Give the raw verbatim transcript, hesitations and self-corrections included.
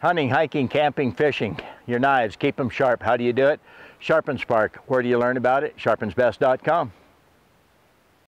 Hunting, hiking, camping, fishing. Your knives, keep them sharp. How do you do it? Sharp and Spark. Where do you learn about it? sharp and best dot com.